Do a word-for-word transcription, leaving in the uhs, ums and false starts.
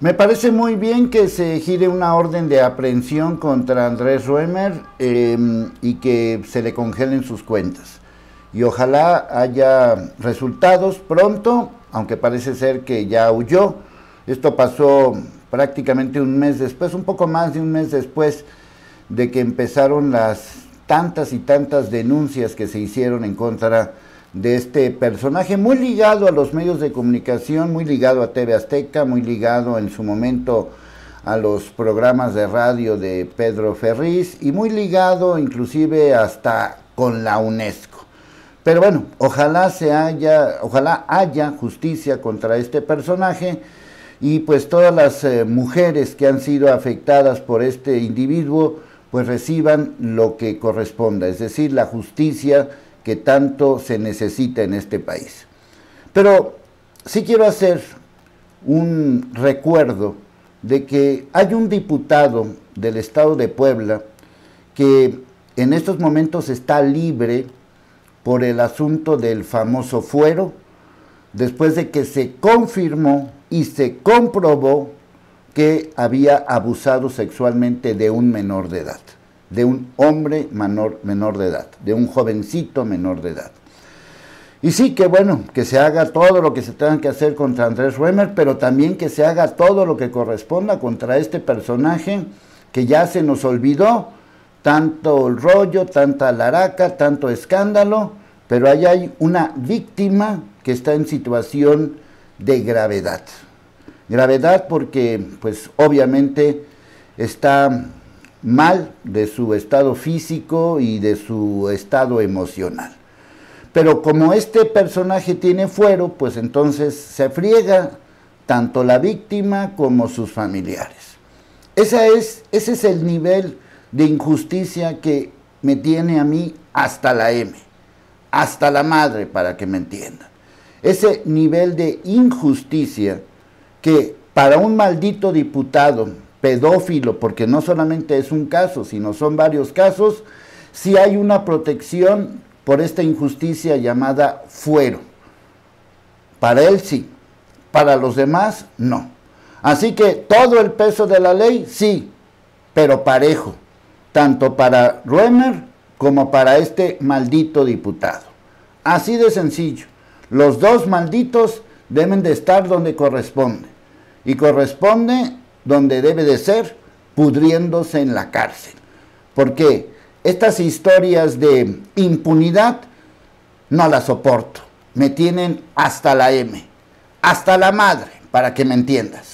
Me parece muy bien que se gire una orden de aprehensión contra Andrés Roemer eh, y que se le congelen sus cuentas. Y ojalá haya resultados pronto, aunque parece ser que ya huyó. Esto pasó prácticamente un mes después, un poco más de un mes después de que empezaron las tantas y tantas denuncias que se hicieron en contra de este personaje muy ligado a los medios de comunicación, muy ligado a T V Azteca, muy ligado en su momento a los programas de radio de Pedro Ferriz y muy ligado inclusive hasta con la UNESCO. Pero bueno, ojalá se haya, ojalá haya justicia contra este personaje y pues todas las eh, mujeres que han sido afectadas por este individuo pues reciban lo que corresponda, es decir, la justicia que tanto se necesita en este país. Pero sí quiero hacer un recuerdo de que hay un diputado del estado de Puebla que en estos momentos está libre por el asunto del famoso fuero, después de que se confirmó y se comprobó que había abusado sexualmente de un menor de edad, de un hombre menor, menor de edad, de un jovencito menor de edad. Y sí, que bueno, que se haga todo lo que se tenga que hacer contra Andrés Roemer, pero también que se haga todo lo que corresponda contra este personaje que ya se nos olvidó, tanto el rollo, tanta laraca, tanto escándalo, pero ahí hay una víctima que está en situación de gravedad. Gravedad porque, pues, obviamente está mal de su estado físico y de su estado emocional. Pero como este personaje tiene fuero, pues entonces se friega tanto la víctima como sus familiares. Esa es, ese es el nivel de injusticia que me tiene a mí hasta la M, hasta la madre, para que me entiendan. Ese nivel de injusticia que para un maldito diputado pedófilo, porque no solamente es un caso, sino son varios casos, sí hay una protección por esta injusticia llamada fuero. Para él sí, para los demás no. Así que todo el peso de la ley sí, pero parejo, tanto para Roemer como para este maldito diputado. Así de sencillo, los dos malditos deben de estar donde corresponde, y corresponde donde debe de ser, pudriéndose en la cárcel. Porque estas historias de impunidad no las soporto, me tienen hasta la M, hasta la madre, para que me entiendas.